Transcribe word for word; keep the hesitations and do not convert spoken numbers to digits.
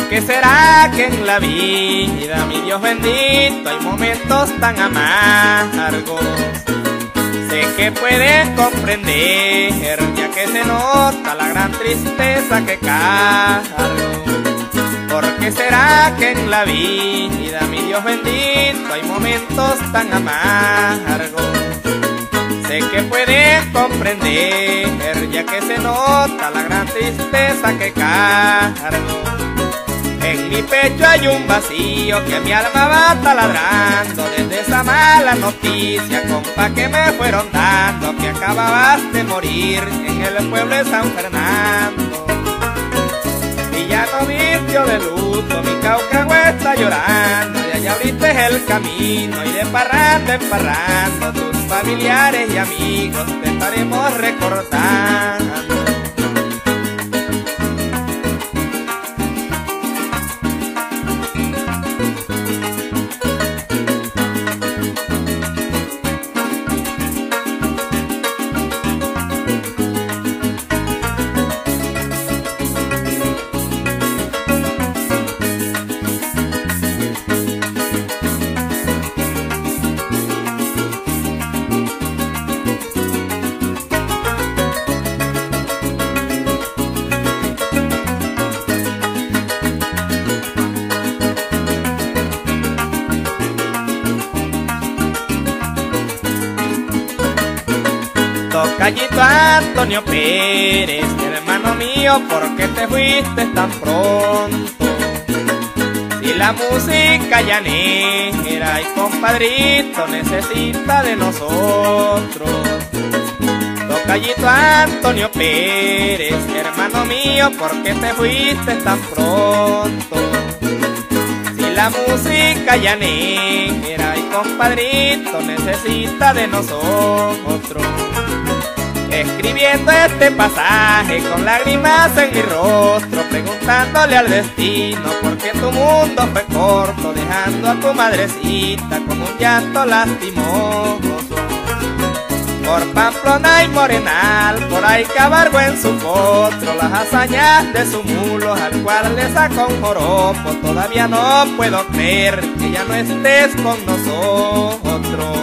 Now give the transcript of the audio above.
qué será que en la vida, mi Dios bendito, hay momentos tan amargos? Sé que puedes comprender, ya que se nota la gran tristeza que cargo. ¿Por qué será que en la vida, mi Dios bendito, hay momentos tan amargos? Sé que puedes comprender, ya que se nota la gran tristeza que cargo. En mi pecho hay un vacío que mi alma va taladrando desde esa mala noticia, compa, que me fueron dando, que acababas de morir en el pueblo de San Fernando. Y ya no vistió de luto, mi Caucagüe está llorando, y allá abriste el camino y de parranda en parranda tus familiares y amigos te estaremos recordando. Tocallito Antonio Pérez, hermano mío, ¿por qué te fuiste tan pronto? Si la música llanera y compadrito necesita de nosotros. Tocallito Antonio Pérez, hermano mío, ¿por qué te fuiste tan pronto? Si la música llanera y compadrito necesita de nosotros. Escribiendo este pasaje con lágrimas en mi rostro, preguntándole al destino por qué tu mundo fue corto, dejando a tu madrecita con un llanto lastimoso. Por Pamplona y Morenal, por ahí Cabargo en su potro, las hazañas de su mulo al cual le sacó un joropo. Todavía no puedo creer que ya no estés con nosotros.